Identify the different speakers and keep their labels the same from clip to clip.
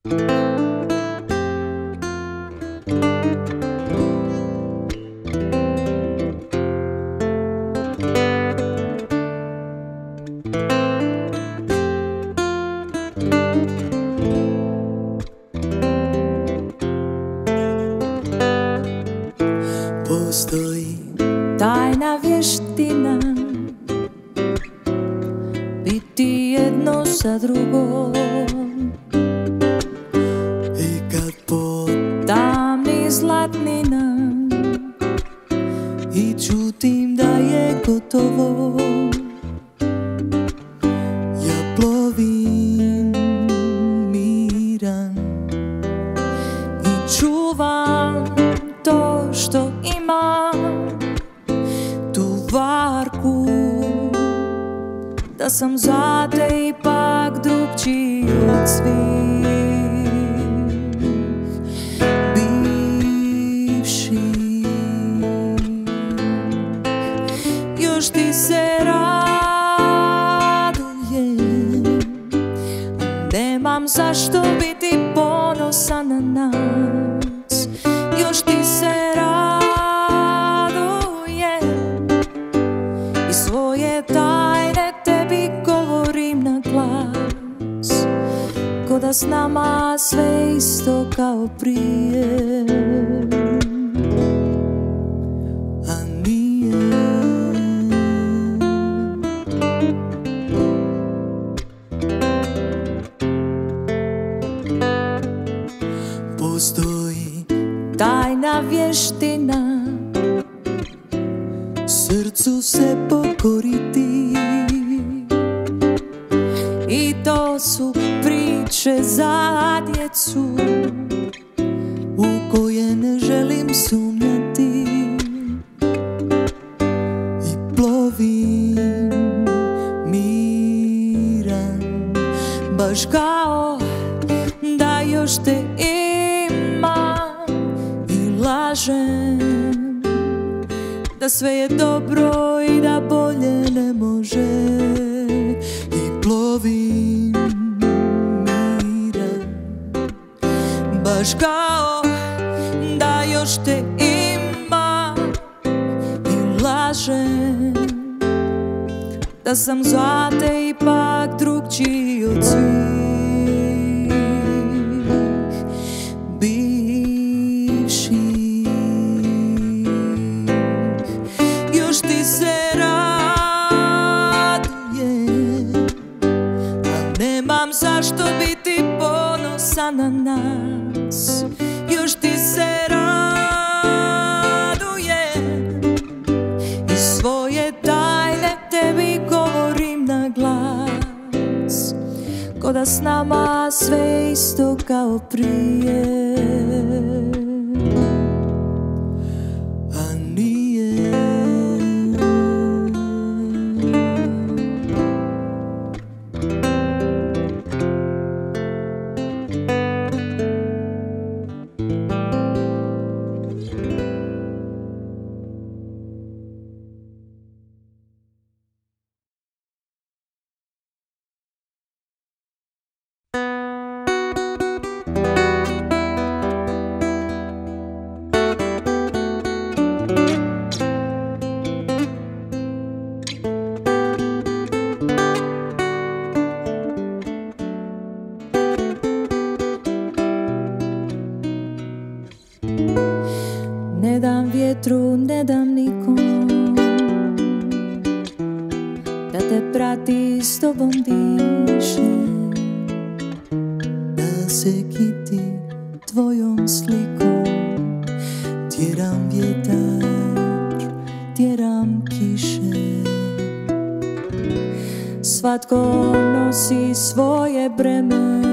Speaker 1: Postoji tajna vještina biti jedno sa drugom, i kad potamni zlatnina i čutim da je gotovo, ja plovim miran i čuvam to što imam, tu varku, da sam za te ipak drugčiji od svih bivših. Još ti se radujem, nemam zašto biti ponosan na nas. Još ti se radujem i svoje tajne tebi govorim na glas, ko da s nama sve isto kao prije, a nije. Postoji tajna vještina srcu se pokoriti, i to su priče za djecu u koje ne želim sumnjati, i plovim miran baš kao da još te imam, i lažem da sve je dobro i da bolje ne može, i plovim miran baš kao da još te imam, i lažem da sam za te ipak drugčiji od svih bivših. Još ti se radujem, a nemam zašto biti ponosan na nas. Još ti se radujem i svoje tajne tebi govorim na glas, ko da s nama sve isto kao prije, a nije. Ne dam vjetru, ne dam nikom da te prati, s tobom diše, da se kiti tvojom slikom. Tjeram vjetar, tjeram kiše, svatko nosi svoje breme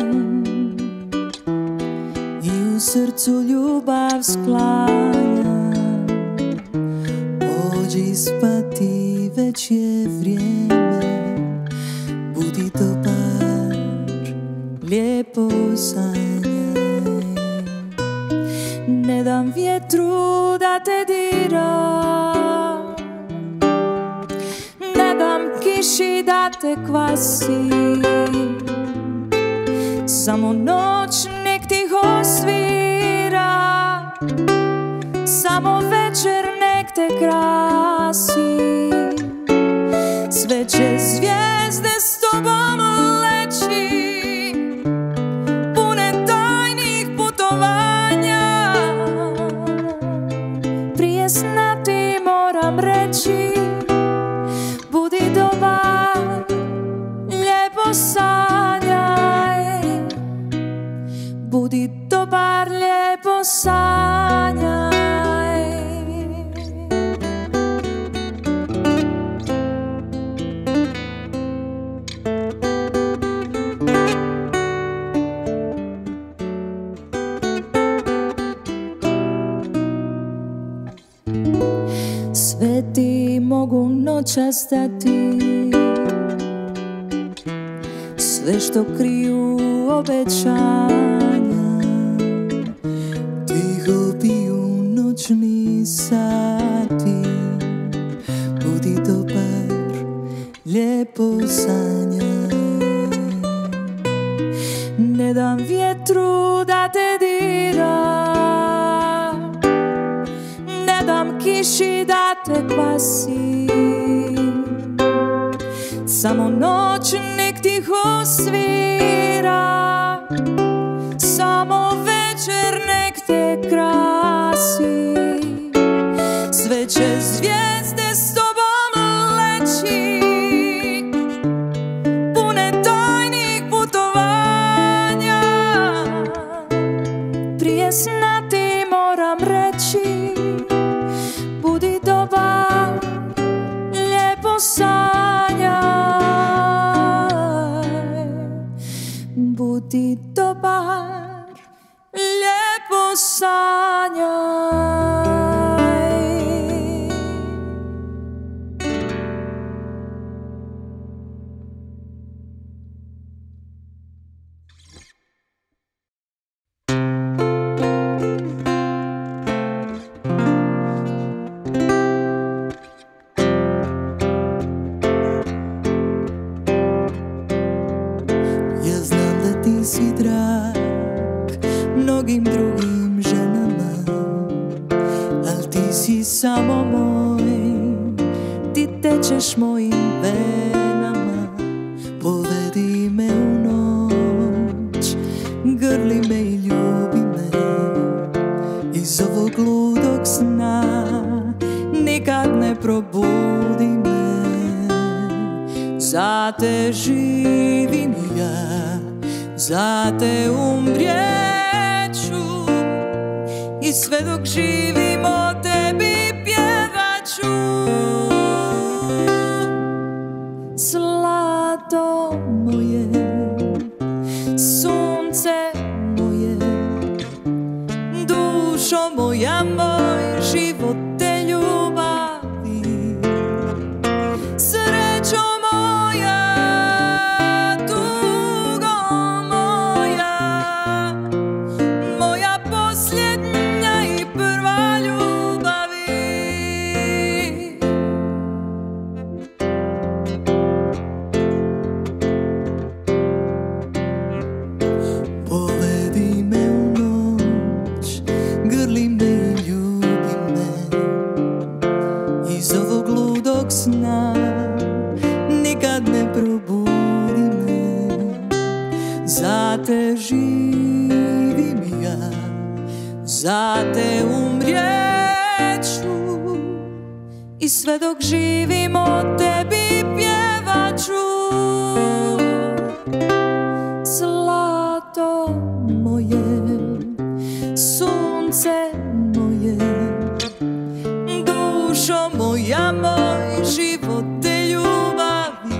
Speaker 1: i u srcu ljubav sklanja. Pođi spati, već je vrijeme, budi dobar, lijepo sanjaj. Ne dam vjetru da te dira, ne dam kiši da te kvasi. Samo noć nek tiho svira, samo večer nek te krasi. Sve će zvijezde s tobom leći, pune tajnih putovanja. Prije sna ti moram reći, budi dobar, lijepo sanjaj. Budi dobar, lijepo sanjaj. Sve ti mogu noćas dati, sve što kriju obećanja. Tiho piju noćni sati, budi dobar, lijepo sanjaj. Ne dam vjetru da te dira, ne dam kiši da te kvasi. Samo noć nek tiho svira, samo večer nek te krasi. Sve će zvijezde s tobom leći, pune tajnih putovanja. Prije sna ti moram reći, budi dobar, lijepo sanjaj. Budi dobar, lijepo sanjaj. Si drag mnogim drugim ženama, al ti si samo moj, ti tečeš mojim venama. Povedi me u noć, grli me i ljubi me, iz ovog ludog sna nikad ne probudi me. Za te živim ja, za te umrijeću, i sve dok živim o tebi pjevaću. Zlato moje, sunce moje, dušo moja, moj život te ljubavi. Srećo moja, nikad ne probudi me. Za te živim ja, za te umrijeću, i sve dok živim o tebi pjevaću. Zlato moje, sunce moje, dušo moja, moj život te ljubavi.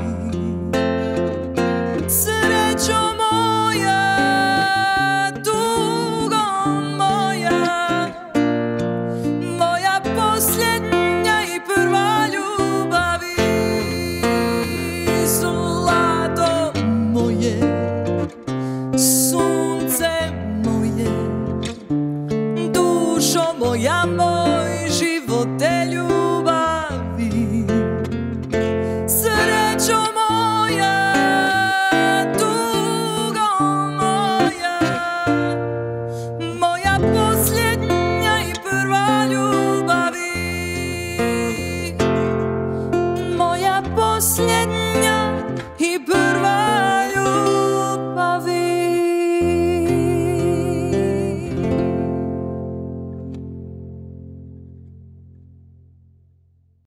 Speaker 1: Srećo moja, tugo moja, moja posljednja i prva ljubavi. posljednji